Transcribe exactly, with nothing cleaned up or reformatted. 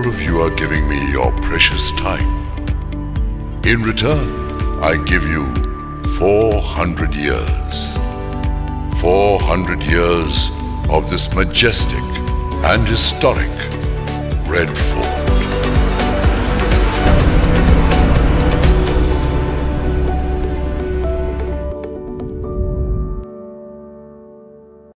of you are giving me your precious time. In return, I give you four hundred years. four hundred years of this majestic and historic Red Fort.